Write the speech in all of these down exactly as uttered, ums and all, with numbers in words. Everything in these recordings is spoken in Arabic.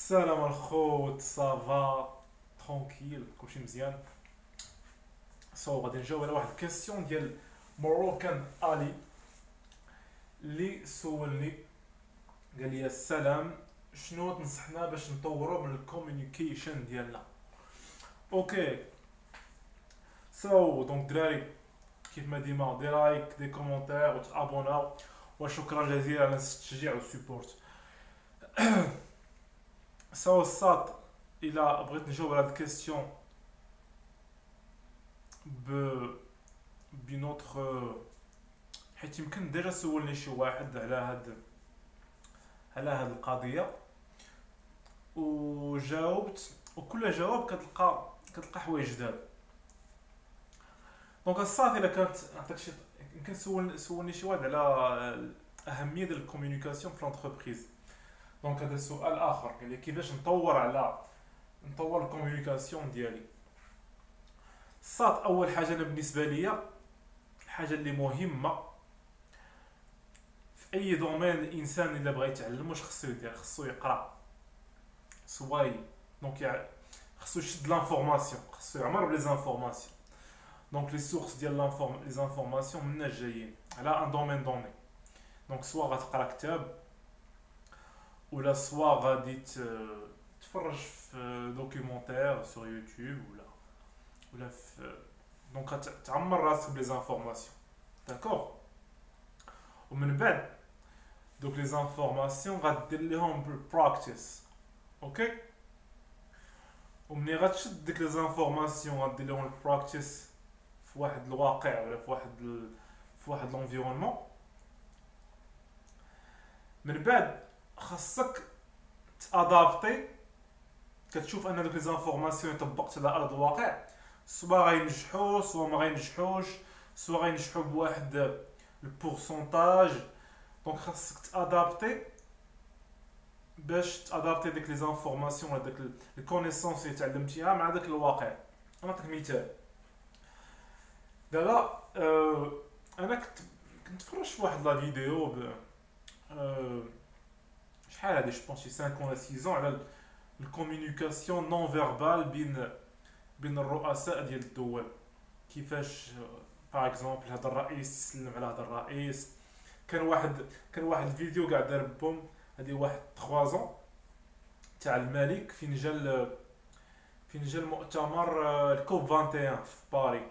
السلام الخوت صافا ترونكيل كلشي مزيان. سو غادي نجاوب على واحد الكيسيون ديال مروكان الي اللي سولني. قال لي السلام، شنو تنصحنا باش نطوروا من الكوميونيكيشن ديالنا؟ اوكي. سو دونك دراري، كيف ما ديما دي لايك دي كومونتير وتابونا، وشكرا جزيلا على التشجيع والسيبورت. سو الساط، الى بغيت نجاوب على هاد الكيسيون ب بنوتخ، حيت يمكن ديجا سولني شي واحد على هاد على هاد القضيه وجاوبت، وكل جواب كتلقى كتلقى حوايج جداد. دونك الصافي الا كانت عطيك شي، يمكن سول سولني شي واحد على اهميه ديال الكوميونيكاسيون في لونتربريز. دونك هذا سؤال اخر، قال لي كيفاش نطور على نطور الكوميونيكاسيون ديالي. صات اول حاجه انا بالنسبه ليا الحاجه اللي مهمه في اي دومين الانسان الا بغى يتعلم، واش خصو يدير؟ خصو يقرا سواي، دونك يع- خصو يشد لانفورماسيون، خصو يعمر بلي زانفورماسيون. دونك لي سورس ديال لانفورم لي زانفورماسيون مناش جايين على ان دومين دوني. دونك سوا غتقرا كتاب، ولا سوا غادي ت- تفرج في دوكيومونتير سور يوتيوب، ولا ولا في، دونك تعمر راسك بلي زانفورماسيون. داكوغ. ومن بعد دوك لي زانفورماسيون غدير ليهم بالبراكتيس. اوكي. ومني غتشد ديك لي زانفورماسيون غدير لهم البراكتيس في واحد الواقع، ولا في واحد ال... في واحد لونفيرونمون، من بعد خاصك تادابتي. كتشوف ان دوك لي زانفورماسيون طبقت على ارض الواقع، سوا غينجحوا سوا ما غينجحوش، سوا غينجحوا بواحد البورسونتاج. دونك خاصك تادابتي باش تادابتي ديك لي زانفورماسيون ولا داك الكونيسونس اللي تعلمتيها مع داك الواقع. نعطيك مثال. دابا آه انا كنت كنت فرجت في واحد لا فيديو ب آه شحال هادي، جو بونس شي خمسة ولا ستة على الكوميونيكاسيون نون فيربال بين بين الرؤساء ديال الدول. كيفاش باغ اكزومبل هذا الرئيس يسلم على هذا الرئيس. كان واحد كان واحد الفيديو قاعد دار بوم، هذه واحد ثلاثة زون تاع الملك فين جا ال- فين جا المؤتمر آه، الكوب واحد وعشرين في باري،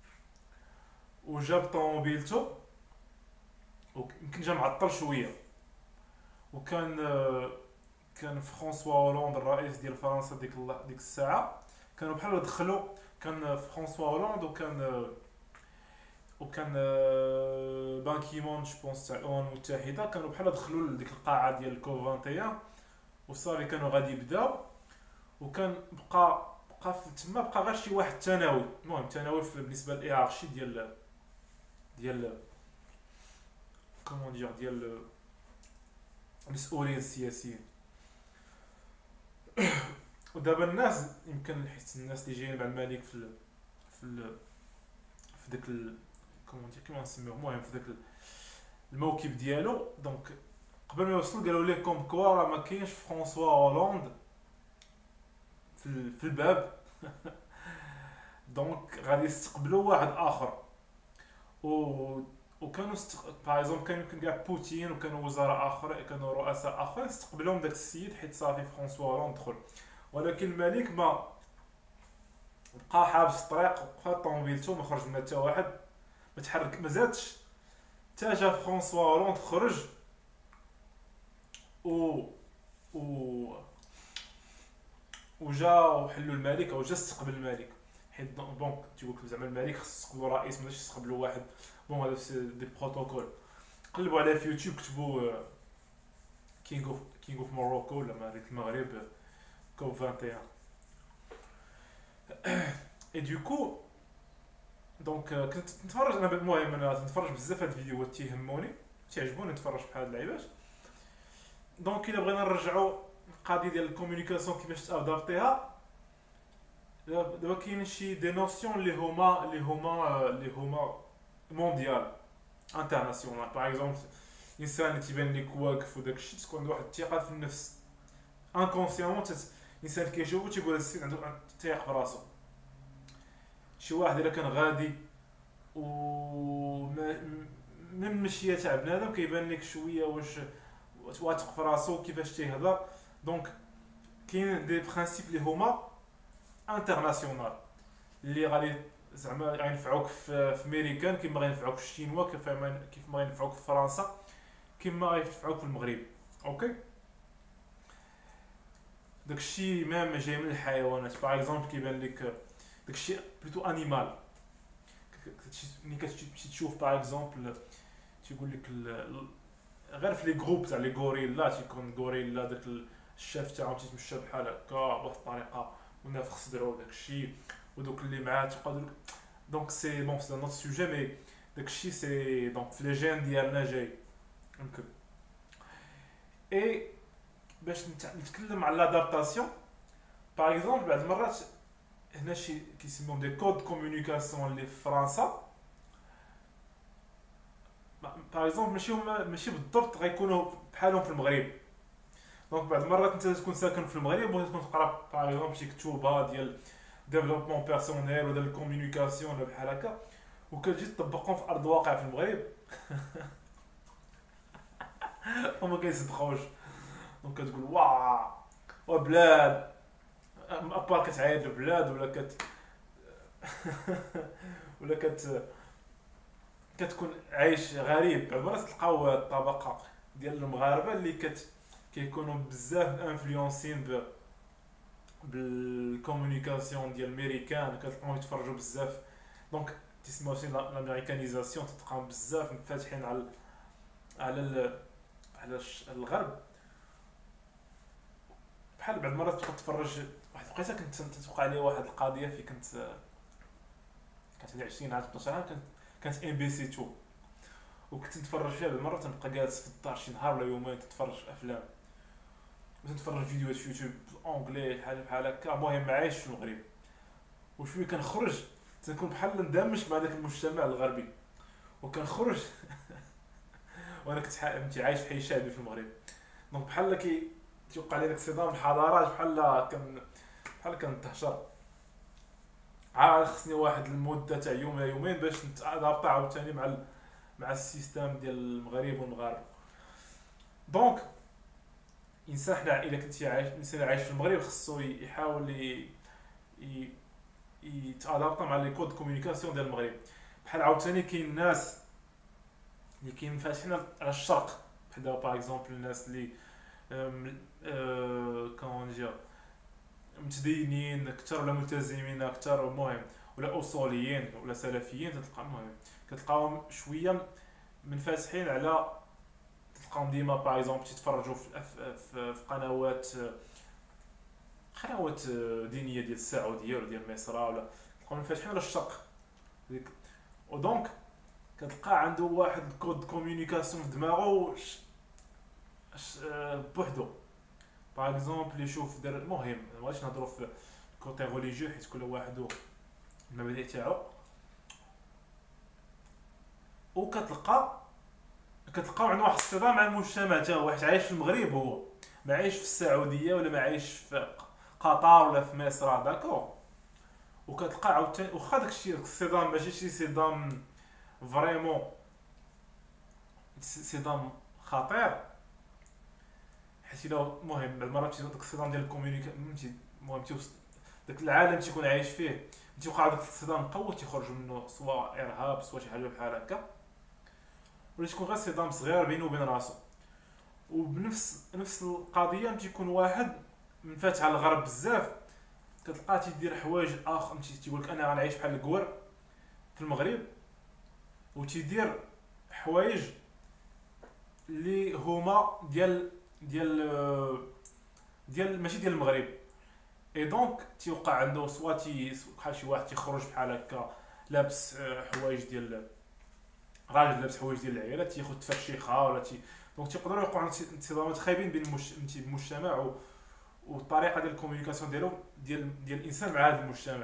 وجاب طوموبيلتو، ويمكن جا معطل شويه. وكان آه، كان فرانسوا هولاند الرئيس ديال فرنسا ديك الل- ديك الساعه، كانوا بحال دخلوا. كان فرانسوا هولاند، وكان آه، وكان آه، بان كيمون جو بونس تاع الامم المتحده، كانوا بحال دخلوا لديك القاعه ديال الكوب واحد وعشرين، وصافي كانوا غادي يبداو. وكان بقى بقى في تما بقى غير شي واحد ثانوي، المهم ثانوي في- بالنسبه للايرارشي ديال ديال كومون دير ديال المسؤولين السياسيين. ودابا الناس يمكن حيت الناس اللي جايين مع الملك في ال في ال في داك ال كومون دير كيما نسميوه، المهم في داك الموكب ديالو. دونك قبل ما يوصلوا قالوا ليه كوم كوا راه ما كاينش فرانسوا هولاند في ال- في الباب. دونك غادي يستقبلوا واحد اخر. و وكانوا است... باغ اكزومبل كان يمكن كاع بوتين، وكانوا وزراء اخر، كانوا رؤساء اخرين استقبلوهم داك السيد حيت صافي فرانسوا هولاند دخل. ولكن الملك ما بقى حابس الطريق، بقى طوموبيلتو ما خرج منها حتى واحد، ما تحرك، ما زادش حتى جا فرانسوا هولاند خرج. و و وجا وحلوا الملك، او جا استقبل الملك. حيت دون- دونك تيقول لك زعما الملك خص يستقبلوا رئيس، ماشي يستقبلوا واحد. بون هذا سي دي بروتوكول. قلبوا عليه في يوتيوب، كتبوا كينغ اوف كينغ اوف موروكو ولا ملك المغرب كوب واحد وعشرين. اي دوكو دونك آه، كنت نتفرج انا، المهم انا نتفرج بزاف هاد الفيديوهات تيهموني، تيعجبوني نتفرج بحال هاد اللعيبات. دونك الا بغينا نرجعوا القضيه ديال الكوميونيكاسيون كيفاش تادابتيها، دابا دابا كاين شي دي نوسيون اللي هما اللي هما آه، اللي هما مونديال انترناسيونال. باغ اكزومبل الانسان اللي تيبان لك واقف وداك الشيء، تكون عنده واحد الثقه في النفس، انكونسيامون الانسان كيشوفو تيقول هاد السيد عنده تيق في راسو. شي واحد الا كان غادي و من المشيه تاع بنادم كيبان لك شويه واش واثق في راسو كيفاش تيهضر. دونك كاين دي برينسيپ اللي هما انترناسيونال اللي غادي زعما غينفعوك في في امريكان كيما غينفعوك في الشينوا، كيف ما كيف ما غينفعوك في فرنسا، كيما غينفعوك في المغرب. اوكي داكشي ميم جاي من الحيوانات. باغ اكزومبل كيبان لك داكشي بلوتو انيمال. ملي كتمشي تشوف باغ اكزومبل تيقول لك غير في لي جروب تاع لي غوريلا تيكون غوريلا داك الشاف تاعهم تيتمشى بحال هكا بواحد الطريقه ونافخ صدرو وداكشي، ودوك اللي معاه تيقعدوا. دونك سي بون سي نوت سوجي مي داكشي سي دونك في لي جين ديالنا جاي يمكن. اي باش نتكلم على لادابتاسيون باغ اكزومبل بعض المرات هنا شي كيسموهم دي كود كومونيكاسيون اللي في فرنسا باغ اكزومبل ماشي هما ماشي بالضبط غيكونوا بحالهم في المغرب. دونك بعض المرات انت تكون ساكن في المغرب وتكون تقرا باغ اكزومبل شي كتوبه ديال ديفلوبمون بيرسونيل ولا الكومونيكاسيون ولا بحال هكا وكتجي تطبقهم في ارض الواقع في المغرب وما كيصدقوش. دونك كتقول واه وبلاد ابار كتعايد البلاد ولا كت ولا كت كتكون عايش غريب. بعض المرات تلقاو الطبقه ديال المغاربه اللي كت كيكونوا بزاف انفلونسين ب بالكومونيكاسيون ديال الامريكان، كتلقاهم يتفرجوا بزاف. دونك تسمى شي لامريكانيزاسيون، تلقاهم بزاف فاتحين على على على الغرب. بحال بعض المرات تبقى تتفرج واحد الوقيته كنت تتوقع لي واحد القضيه في كنت كانت عندي عشرين عام اثناش عام، كانت كانت ام بي سي اثنين وكنت نتفرج فيها بالمره. تنبقى جالس في الدار شي نهار ولا يومين تتفرج افلام وتتفرج فيديوهات في يوتيوب اونجلي بحال بحال هكا. المهم عايش في المغرب وشويه كنخرج تنكون بحال اندمج مع داك المجتمع الغربي وكنخرج وانا كنت عايش في حي شعبي في المغرب. دونك بحال كي توقع لي داك الصدام الحضارات بحال كان بحال كنتهشر. عا خصني واحد المده تاع يوم ولا يومين باش نتادابط عاوتاني مع ال... مع السيستم ديال المغرب والمغاربه. دونك الانسان حنا الا كنتي عايش الانسان عايش في المغرب خصو يحاول ي... ي... يتادابط مع لي كود كومونيكاسيون ديال المغرب. بحال عاوتاني كاين الناس اللي كاين فاتحين على الشرق بحال دابا باغ اكزومبل الناس اللي كون نجي متدينين اكثر ولا ملتزمين اكثر، المهم ولا اصوليين ولا سلفيين، تلقى المهم كتلقاهم شويه منفتحين على تلقاهم ديما باغ اكزومبل تيتفرجوا في, في, في قنوات قنوات دينيه ديال السعوديه ولا ديال مصر، ولا تلقاهم منفتحين على الشرق. ودونك كتلقى عنده واحد الكود كومونيكاسيون في دماغه بوحدو. باغ اكزومبل يشوف دار المهم ما غاديش نهضروا في كوتي ريليجيو حيت كل واحد المبادئ تاعو. وكتلقى كتلقاو عنده واحد الصدام مع المجتمع تا هو، واحد عايش في المغرب هو ما عايش في السعوديه ولا ما عايش في قطر ولا في مصر داكور. وكتلقى عاوتاني واخا داكشي الصدام ماشي شي صدام فريمون صدام خطير، حيت الا المهم بعض المرات داك الصدام ديال الكومونيكا المهم داك العالم تيكون عايش فيه تيوقع داك الصدام قوي تيخرج منه سواء ارهاب سواء شي حاجه بحال هكا، ولا تيكون غير صدام صغير بينه وبين راسو. وبنفس نفس القضيه تيكون واحد منفتح على الغرب بزاف كتلقاه تيدير حوايج اخر تيقول لك انا غنعيش بحال الكوار في المغرب، وتيدير حوايج اللي هما ديال ديال ديال ماشي ديال المغرب. اي دونك تيوقع عنده سواتي بحال شي واحد تيخرج بحال هكا لابس حوايج ديال راجل لابس حوايج ديال العيالات تياخذ تفرشيخه ولا تي دونك تيقدروا يوقعوا انصدامات خايبين بين المجتمع و... والطريقه ديال الكومونيكاسيون ديالو ديال ديال الانسان مع هذا المجتمع.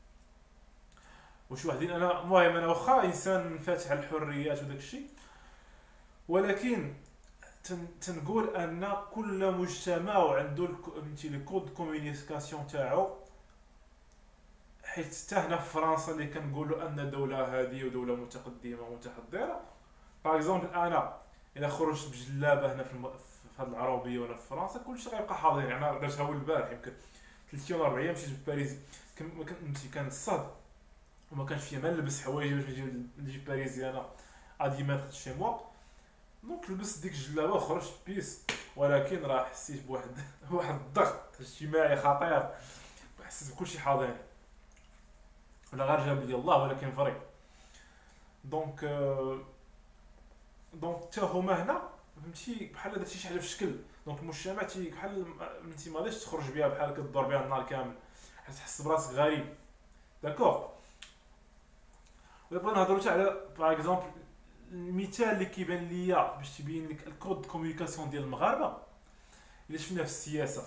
وشي واحدين انا المهم انا واخا انسان منفتح على الحريات وداك الشيء، ولكن تن- تنقول ان كل مجتمع وعنده الك- فهمتي لي كود كومونيكاسيون تاعو. حيت حتى هنا في فرنسا اللي كنقولوا ان دوله هذه ودوله متقدمه متحضره. باغ اكزومبل انا الا خرجت بجلابه هنا في الم... في هذه العربيه ولا في فرنسا كلشي غيبقى حاضرين. يعني انا درتها اول البارح يمكن ثلاث ولا اربع ايام مشيت لباريس. كان ما كنت كان الصاد وما كانش فيا ما نلبس حوايجي باش نجي نجي باريزي انا ادي متر شي موا. دونك لبست ديك الجلابه وخرجت بيس. ولكن راه حسيت بواحد واحد الضغط اجتماعي خطير. حسيت بكلشي حاضرين ولا غير جاب لي الله ولكن فري. دونك آه، دونك حتى هما هنا فهمتي بحال درتي شي حاجه في الشكل. دونك المجتمع تي بحال انت ما غاديش تخرج بها بحال كدور بها النهار كامل حيت تحس براسك غريب. داكوغ. ودابا نهضروا حتى على باغ اكزومبل المثال اللي كيبان ليا باش تبين لك الكود كومونيكاسيون ديال المغاربه اللي شفنا في السياسه.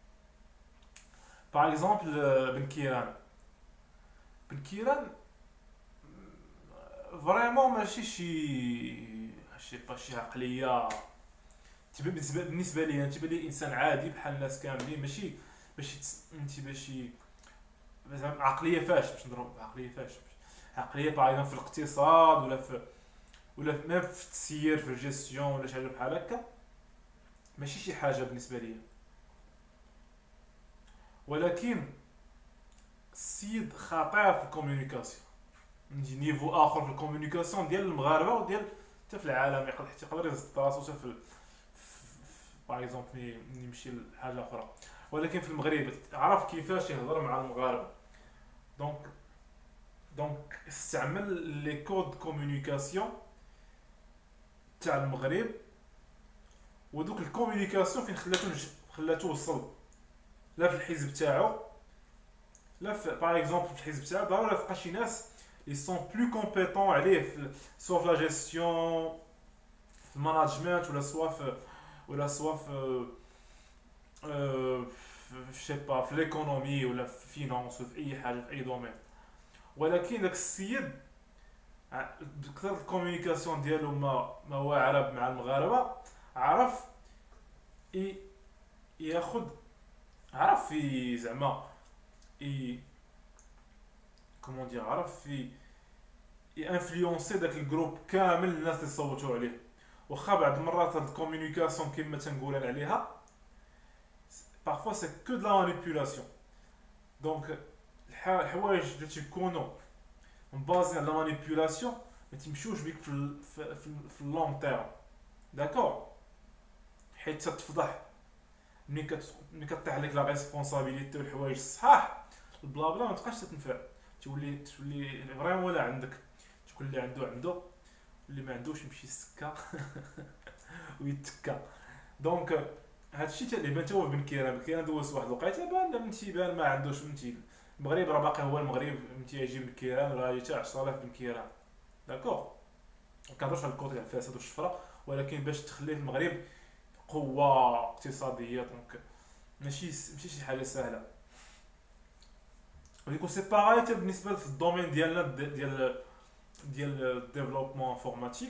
باغ اكزومبل آه، بن كيران. بن كيران فريمون ماشي شي شي با شي عقليه. تبان بالنسبه بالنسبه لي انا تبان لي انسان عادي بحال الناس كاملين. ماشي ماشي تس- انت ماشي زعما عقليه فاش باش نضرب عقليه فاش عقليه باغ اكزومبل في الاقتصاد ولا في ولا في ميم في التسيير في الجيستيون ولا شي حاجه بحال هكا. ماشي شي حاجه بالنسبه لي. ولكن السيد خطير في الكوميونيكاسيون. نجي نيفو اخر في الكوميونيكاسيون ديال المغاربه وديال حتى في العالم. يقدر حتى يقدر يزيد راسو حتى في باغ اكزومبل ملي يمشي لحاجه اخرى. ولكن في المغرب عرف كيفاش يهضر مع المغاربه. دونك دونك استعمل لي كود كومونيكاسيون تاع المغرب. ودوك الكومونيكاسيون فين خلاتو نج- خلاتو وصل لا في الحزب تاعو لا في باغ اكزومبل في الحزب تاعو ضروري تلقى شي ناس اللي سون بلو كومبيتون عليه في سوا في لا جيستيون في الماناجمنت ولا سوا في ولا سوا في أه في شي با في ليكونومي ولا في فينانس ولا في اي حاجه في اي دومين. ولكن داك السيد ع- بكثرة الكوميونيكاسيون ديالو ما ما واعره مع المغاربه عرف ي- ياخد عرف في زعما ي كومون دير عرف في انفلونسي داك الجروب كامل الناس اللي صوتوا عليه. واخا بعض المرات هاد الكوميونيكاسيون كيما تنقول انا عليها بارفوا سي كو دو لا مانيبيولاسيون. دونك الح- الحوايج اللي تيكونوا مبازين على لا مانيبيولاسيون ما تمشوش بيك في ال في, في, في اللونغ تيرم. داكور. حيت تتفضح ملي كت ملي كطيح عليك لا ريسبونسابيلتي والحوايج الصحاح البلا بلا ما تبقاش تتنفع. تولي تولي فريمون ولا عندك تكون اللي عنده عنده اللي ما عندوش يمشي يسكا ويتكا. دونك هادشي اللي بان تا هو في بن كيران. بن كيران دوز واحد الوقيته بان فهمتي بان ما عندوش فهمتي. المغرب راه باقي هو المغرب فهمتي يجي بن كيران راه يتا عشرة آلاف بن كيران. داكوغ. ما كنهضرش على الكوطي على الفساد والشفره. ولكن باش تخلي المغرب قوه اقتصاديه دونك ماشي ماشي شي حاجه سهله. ولكن سي باغاي حتى بالنسبه في الدومين ديالنا ديال ديال الديفلوبمون انفورماتيك.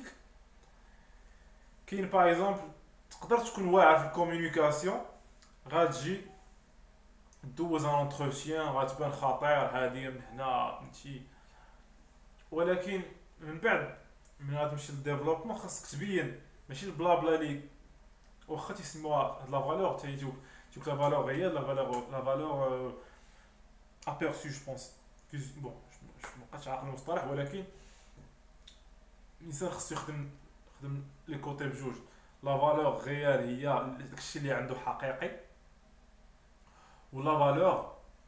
كاين باغ اكزومبل تقدر تكون واعر في الكوميونيكاسيون غتجي دوز ان اونتروتيان غتبان خطير هادي من هنا فهمتي. ولكن من بعد من غتمشي للديفلوبمون خاصك تبين ماشي البلا بلا لي واخا تيسموها هاد لا فالور تيجيو تيقول لا فالور هي لا فالور لا فالور ابيرسو جو بونس بون مابقاش عاقل المصطلح. ولكن الانسان خصو يخدم يخدم لي كوتي بجوج. لا فالور غيال هي داكشي اللي عنده حقيقي ولا فالور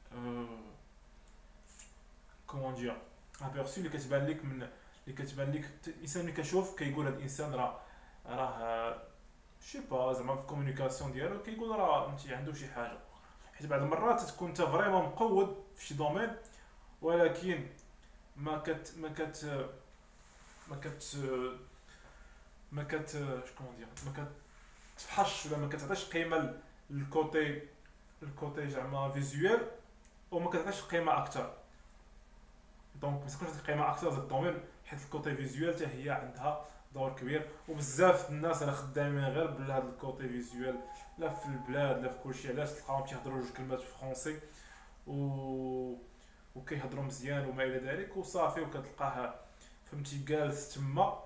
كومون دير ابيرسو اللي كتبان لك من اللي كتبان لك الانسان اللي كيشوف كيقول هذا الانسان راه راه شي با زعما في الكوميونيكاسيون ديالو كيقول راه فهمتي عنده شي حاجه. حيت بعض المرات تكون انت فريمون مقود في شي دومين ولكن ما كت ما كت ما كت ما كت شكون دير ما كتفحش ولا ما كتعطيش قيمه للكوتي الكوتي زعما فيزوال وما كتعطيش قيمه اكثر. دونك ما تكونش قيمه اكثر للدومين حيت الكوتي فيزوال حتى هي عندها دور كبير. وبزاف الناس انا خدامين غير بهذا الكوتي فيزوال، لا في البلاد لا في كلشي، علاش تلقاهم تيهضروا جوج كلمات في فرونسي و وكيهضروا مزيان وما الى ذلك وصافي، وكتلقاه فهمتي جالس تما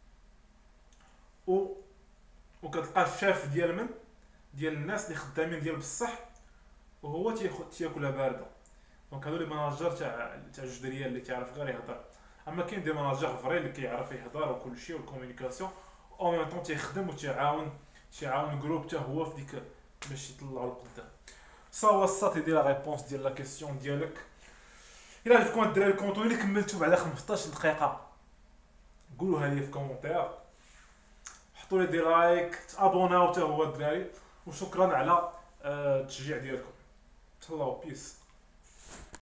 و وكتلقاه الشاف ديال من ديال الناس اللي خدامين ديال بصح، وهو تياخد تياكلها بارده. دونك هادو لي مناجر تاع تاع جوج دريال اللي كيعرف غير يهضر. اما كاين دي مناجر فري اللي كيعرف يهضر وكل شيء والكومونيكاسيون او ميم طون تيخدم وتيعاون تيعاون جروب حتى هو في ديك باش يطلعوا لقدام. سا هو الساط ديال لا ريبونس ديال لا كيسيون ديالك. الى عجبكم الدراري الكونتوني اللي كملتو بعد خمسطاش دقيقه قولوها لي في كومونتير، حطوا لي دي لايك، تابوناو حتى هو الدراري، وشكرا على التشجيع ديالكم. تهلاو بيس.